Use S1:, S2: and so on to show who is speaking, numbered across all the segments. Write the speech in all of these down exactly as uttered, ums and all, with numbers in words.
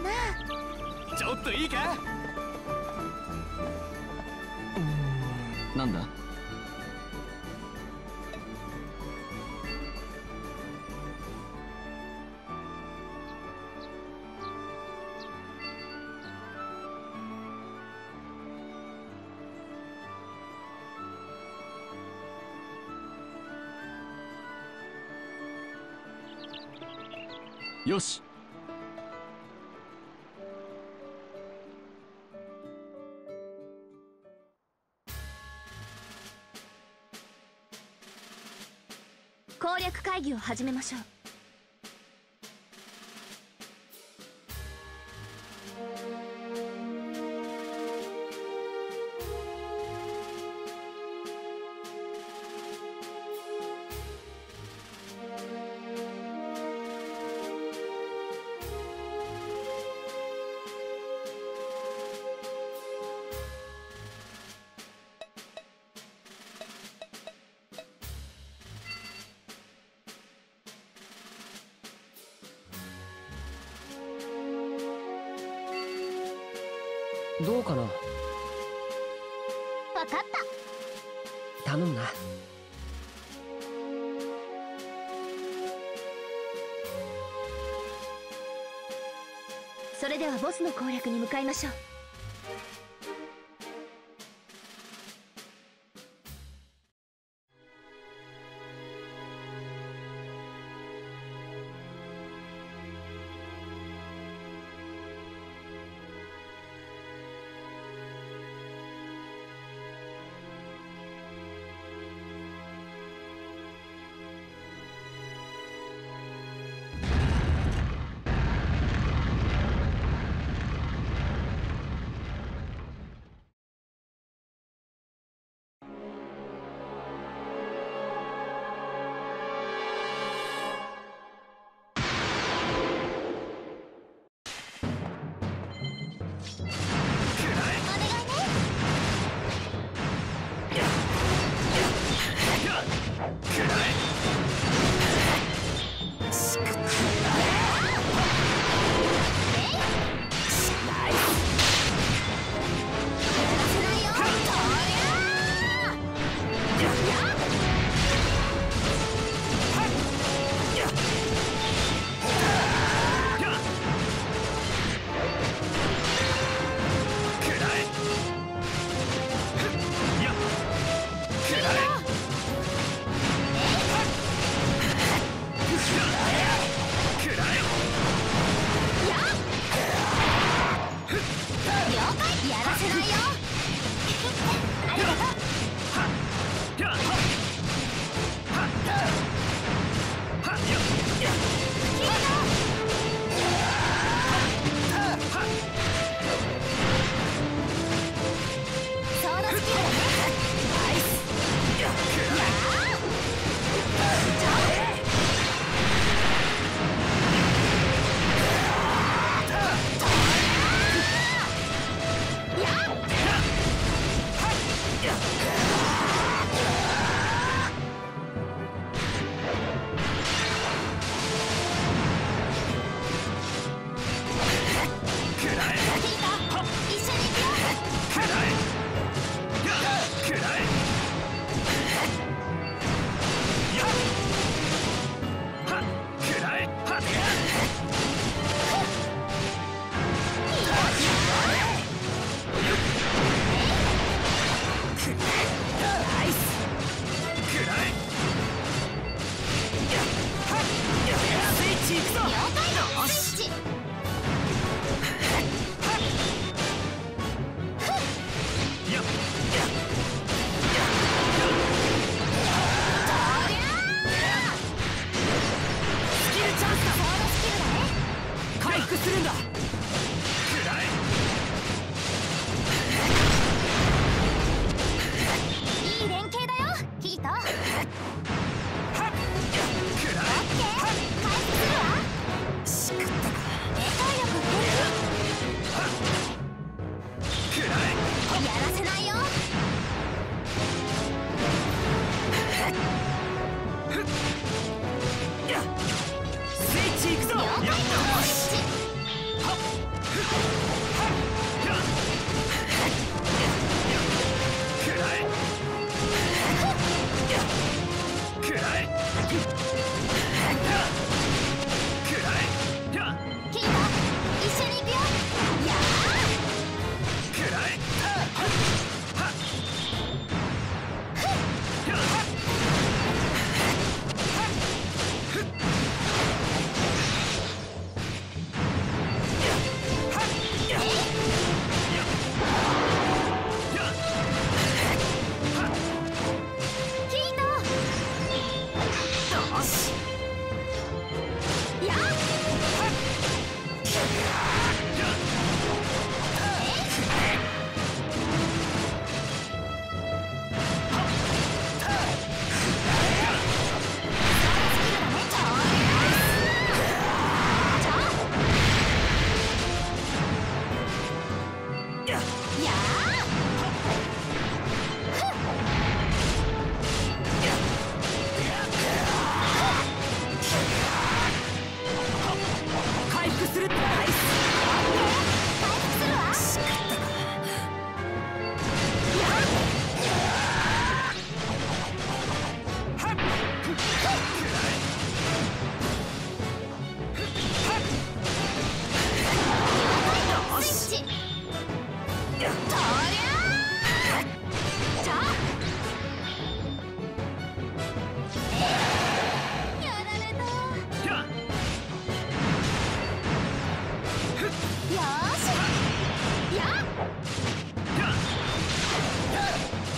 S1: な。
S2: ちょっといいか。
S3: なんだ。よし。
S1: 攻略会議を始めましょう。
S4: どうかな。
S1: わかった。
S4: 頼むな。
S1: それではボスの攻略に向かいましょう。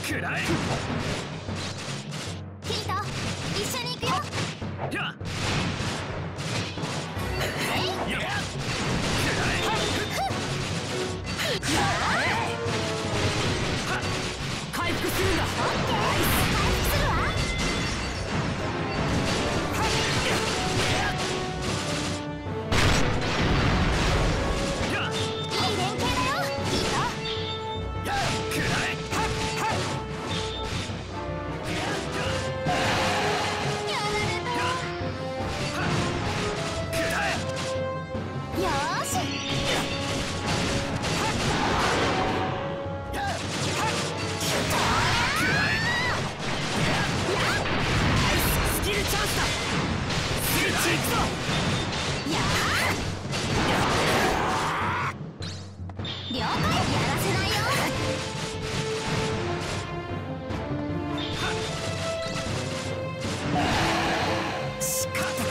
S2: くらえ。
S1: キリト一緒に行くよ。
S2: やっ
S1: えい
S2: やっくらえ。回復するんだ。
S1: オッケー、回復するわ。いい連携だよキリト。
S2: くらえ。
S1: やられた。
S2: くらえ。
S1: よーし。
S2: スキルチャンスだ。スイッチいくぞ。
S1: やー了解。やらせないよ。
S2: 仕方が。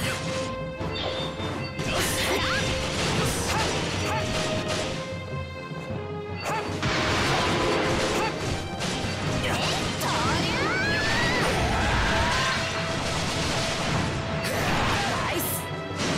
S1: ナイス。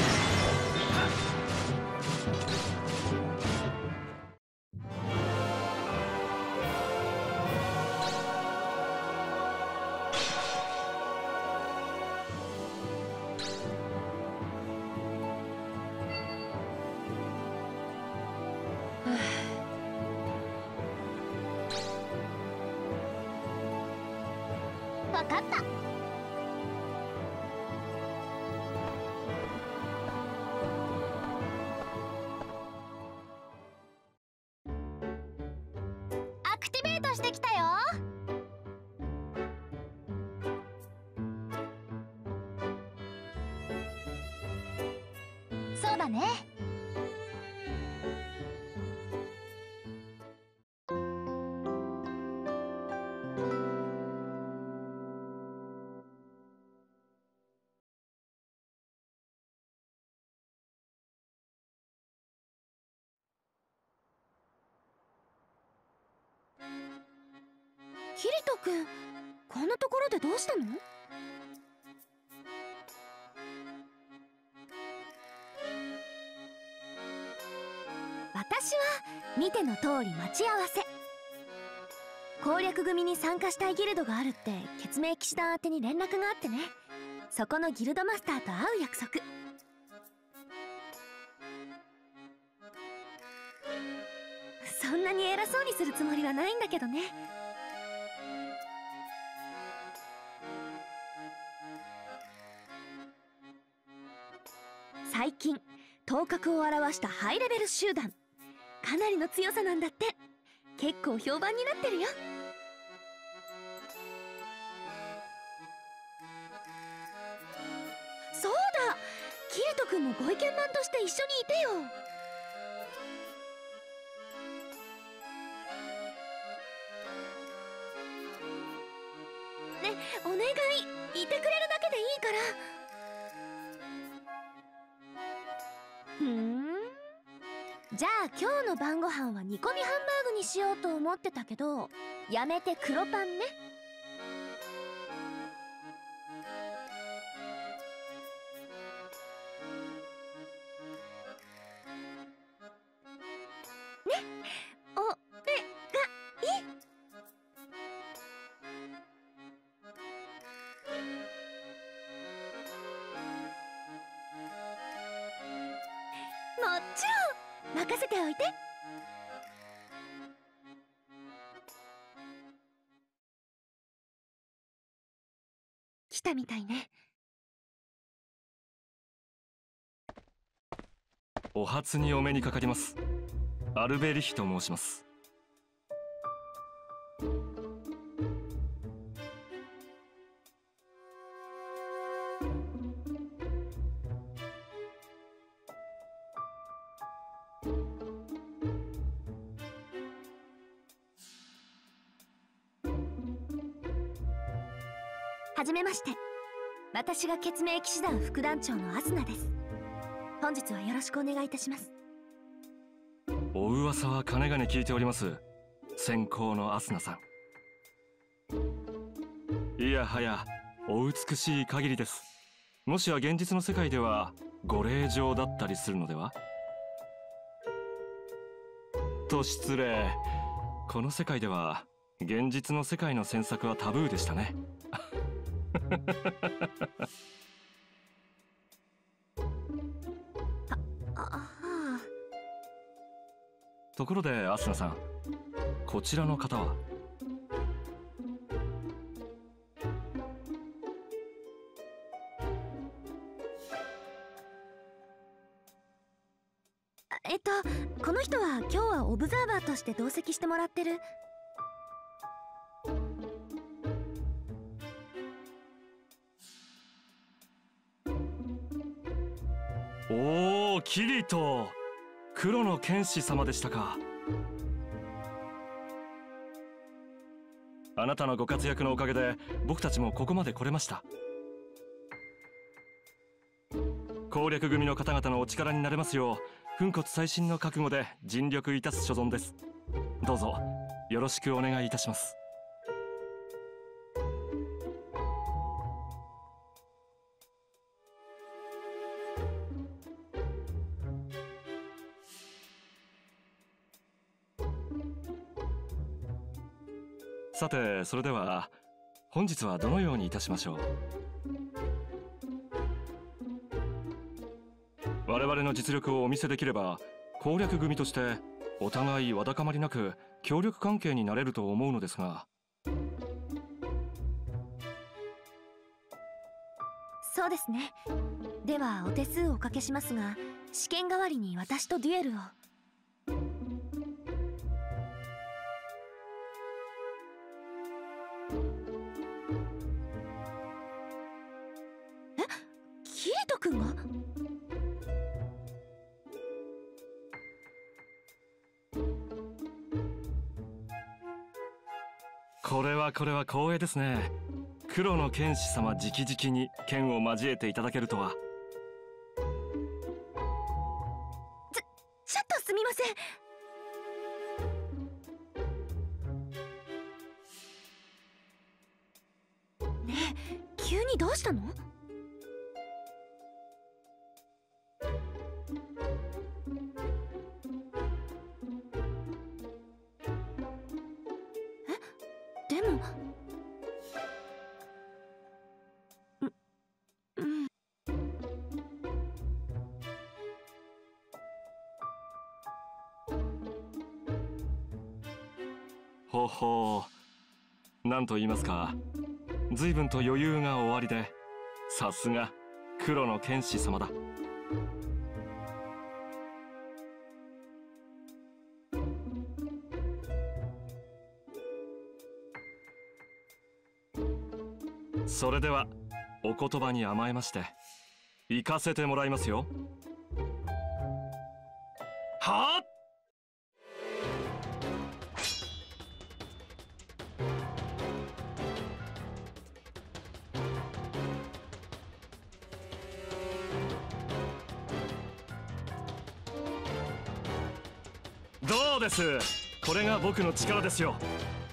S1: わかった。アクティベートしてきたよ。そうだね。キリト君、こんなところでどうしたの？私は見ての通り待ち合わせ。攻略組に参加したいギルドがあるって血明騎士団宛てに連絡があってね。そこのギルドマスターと会う約束。そんなに偉そうにするつもりはないんだけどね。最近頭角を現したハイレベル集団、かなりの強さなんだって。結構評判になってるよ。そうだ、キリト君もご意見番として一緒にいてよ。ね、お願い、いてくれるだけでいいから。ふーん、じゃあ今日の晩ご飯は煮込みハンバーグにしようと思ってたけど、やめて黒パンね。ね、お願い。もちろん任せておいて。来たみたいね。
S3: お初にお目にかかります。アルベリヒと申します。
S1: はじめまして。私が血明騎士団副団長のアスナです。本日はよろしくお願いいたします。
S3: お噂はかねがね聞いております。先行のアスナさん。 いやはやお美しい限りです。もしや現実の世界ではご令嬢だったりするのではと。失礼。この世界では現実の世界の詮索はタブーでしたね。ところでアスナさん、こちらの方は？
S1: えっとこの人は今日はオブザーバーとして同席してもらってる。
S3: おお、キリト、黒の剣士様でしたか。あなたのご活躍のおかげで僕たちもここまで来れました。攻略組の方々のお力になれますよう、粉骨細心の覚悟で尽力いたす所存です。どうぞよろしくお願いいたします。さて、それでは本日はどのようにいたしましょう。我々の実力をお見せできれば攻略組としてお互いわだかまりなく協力関係になれると思うのですが。
S1: そうですね。ではお手数をおかけしますが、試験代わりに私とデュエルを。え、キリト君が？
S3: これはこれは光栄ですね。黒の剣士様直々に剣を交えていただけるとは。
S1: ちょちょっとすみません。ねえ、急にどうしたの？でも、う、うん。
S3: ほほう、なんと言いますか、随分と余裕がおありで、さすが黒の剣士様だ。それではお言葉に甘えまして行かせてもらいますよ。はあ。どうです、これが僕の力ですよ。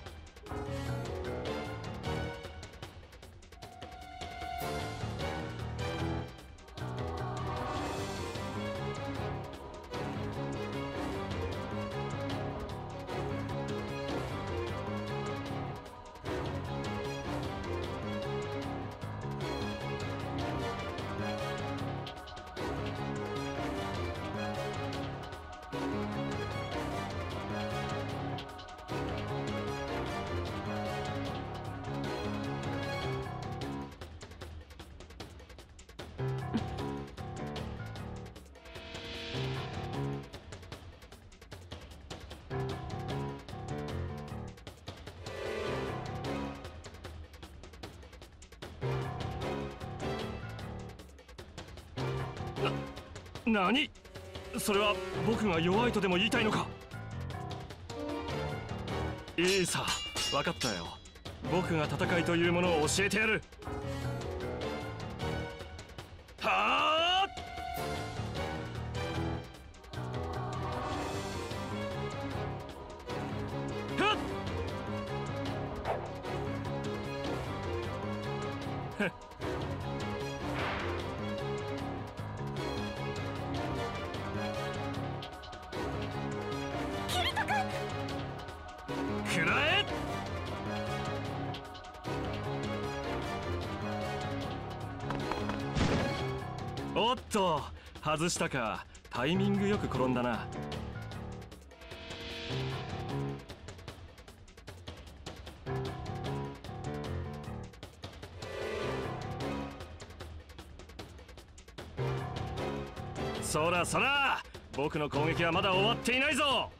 S3: な、何？それは僕が弱いとでも言いたいのか？いいさ、分かったよ。僕が戦いというものを教えてやる。はあ！はっ！
S1: キリト君、
S3: くらえ。おっと、外したか。タイミングよく転んだな。そらそら、僕の攻撃はまだ終わっていないぞ。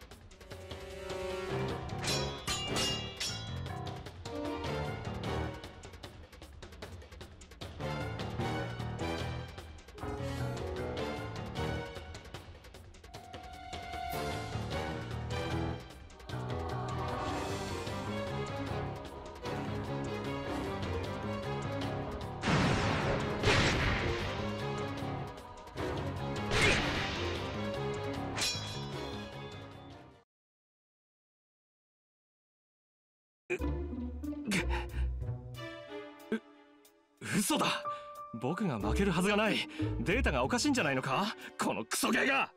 S3: 嘘だ。僕が負けるはずがない。データがおかしいんじゃないのか、このクソゲーが。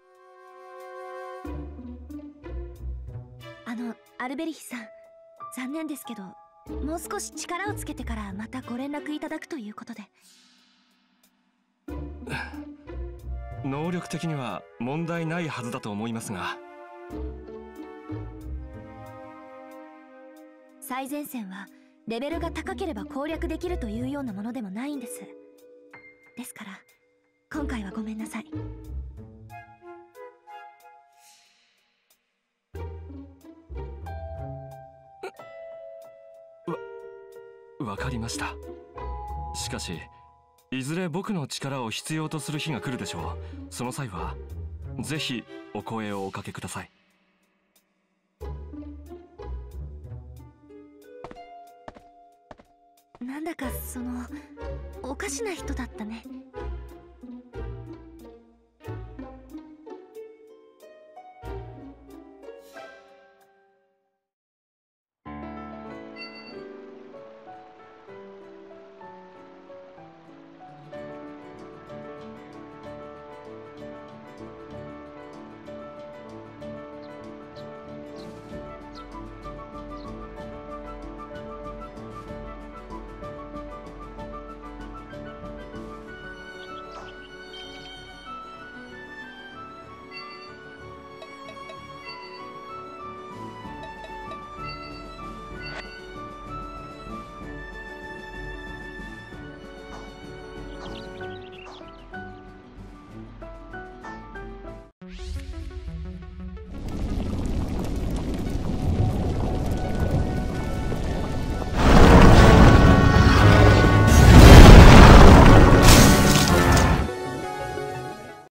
S1: あのアルベリヒさん、残念ですけどもう少し力をつけてからまたご連絡いただくということで。
S3: 能力的には問題ないはずだと思いますが。
S1: 最前線はレベルが高ければ攻略できるというようなものでもないんです。ですから今回はごめんなさい。
S3: わ、わかりました。しかしいずれ僕の力を必要とする日が来るでしょう。その際はぜひお声をおかけください。
S1: なんだかそのおかしな人だったね。